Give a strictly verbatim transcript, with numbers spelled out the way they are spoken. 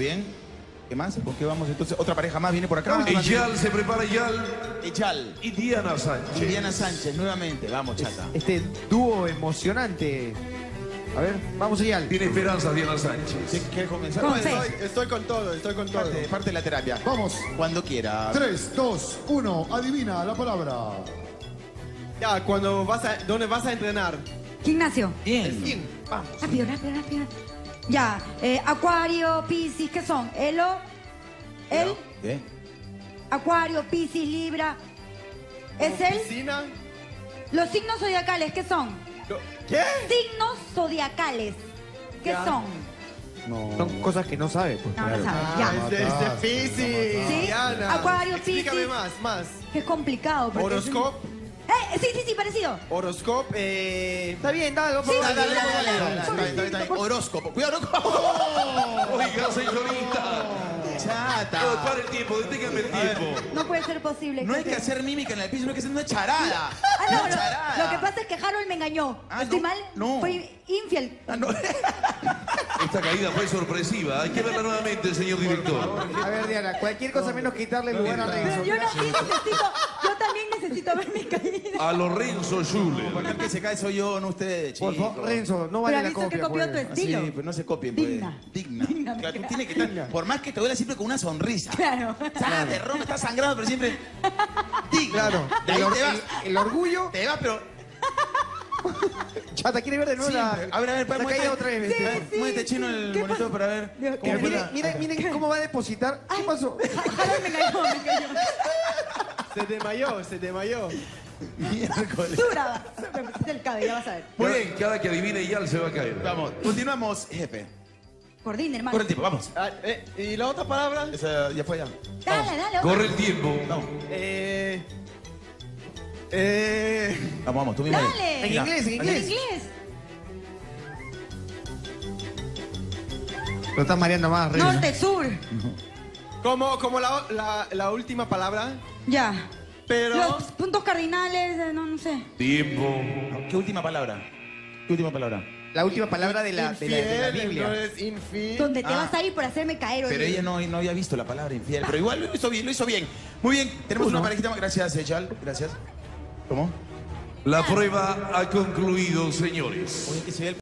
Bien. ¿Qué más? ¿Con qué vamos entonces? ¿Otra pareja más viene por acá? Eyal, se prepara Eyal. Eyal. Y Diana Sánchez. Y Diana Sánchez, nuevamente. Vamos, chata. Este dúo emocionante. A ver, vamos Eyal. Tiene esperanzas Diana Sánchez. ¿Quieres comenzar? Con Bueno, fe. estoy- Estoy con todo, estoy con todo. Parte, parte de la terapia. Vamos. Cuando quiera. tres, dos, uno. Adivina la palabra. Ya, cuando vas a, ¿dónde vas a entrenar? Gimnasio. Bien. Bien, vamos. Rápido, rápido, rápido. Ya, eh, Acuario, Piscis, ¿qué son? Elo, el, ¿Qué? Acuario, Piscis, Libra. ¿Es él? Piscina. Los signos zodiacales, ¿qué son? Lo- ¿Qué? Signos zodiacales, ¿qué Ya. son? Son cosas que no sabe. Pues, No, claro. no sabes, Ah, ya. es de, es de Piscis. ¿Sí? Diana. Acuario, Explícame Piscis. más, más. Que es complicado. porque es un- Horoscope. Eh, sí, sí, sí, parecido. Horoscope, eh... Está bien, dale, por Sí, favor. sí, Dale, dale, dale, dale, dale, dale, dale. está bien, está bien, está bien. Horóscopo. Cuidado, horóscopo. Oiga, señorita. Chata. No, para el tiempo, deténgame el tiempo. No puede ser posible. No hay que sea- hacer mímica en el piso, no hay que hacer una charada. Ah, no, Una no. charada. Lo que pasa es que Harold me engañó. Ah, ¿Estoy no, mal? no. Fue infiel. Ah, no. Esta caída fue sorpresiva. Hay que verla nuevamente, señor director. A ver, Diana, cualquier cosa menos quitarle lugar a Pero Renzo. yo no sí necesito, yo también necesito ver mi caída. A Lorenzo Schuller. Porque el que se cae soy yo, no ustedes, Por chicos. favor, Renzo, no Pero vale la aviso que copia. copió tu pues. estilo. Sí, pero no se copien, pues. Digna. Digna. Digna, Claro, tú mira. tienes que estar, por más que te duela siempre con una sonrisa. Claro. Ah, te rompe, estás sangrando, pero siempre digna. Claro. De ahí El, or- te vas. el- el orgullo. Te vas, pero Chata, ¿quiere ver de nuevo sí, la, a ver, a ver, la muévete. caída otra vez? Sí, este? sí. Muévete chino el ¿Qué monitor pasó? para ver Dios, cómo ¿qué? fue Miren, la- miren, miren cómo va a depositar. ¿Qué pasó? Harold me engañó, me engañó. Se desmayó, se desmayó. Miércoles. Dura. Me pusiste el cabello, ya vas a ver. Muy bien, Cada que adivine Eyal se va a caer. vamos. Continuamos, jefe. Coordina, hermano. Corre el tiempo, vamos. Ah, eh, ¿Y la otra palabra? Esa ya fue ya. Dale, dale. Corre el tiempo. Vamos, Eh... Eh... vamos, vamos, tú mismo. ahí. Dale. En Mira, inglés, en En inglés. inglés. Lo estás mareando más, Renzo. Norte, sur. Como, como la, la, la última palabra, Ya. pero... Los puntos cardinales, eh, no, no sé. Tiempo. ¿Qué última palabra? ¿Qué última palabra? La última palabra de la, de la, de la Infiel, Biblia. entonces infiel. Donde te Ah. vas a ir por hacerme caer. Pero oye. ella no, no había visto la palabra infiel. Pero igual lo hizo bien, lo hizo bien. Muy bien, tenemos una parejita más. Gracias, Echal. Gracias. ¿Cómo? La prueba ha concluido, señores. Oye, que se ve el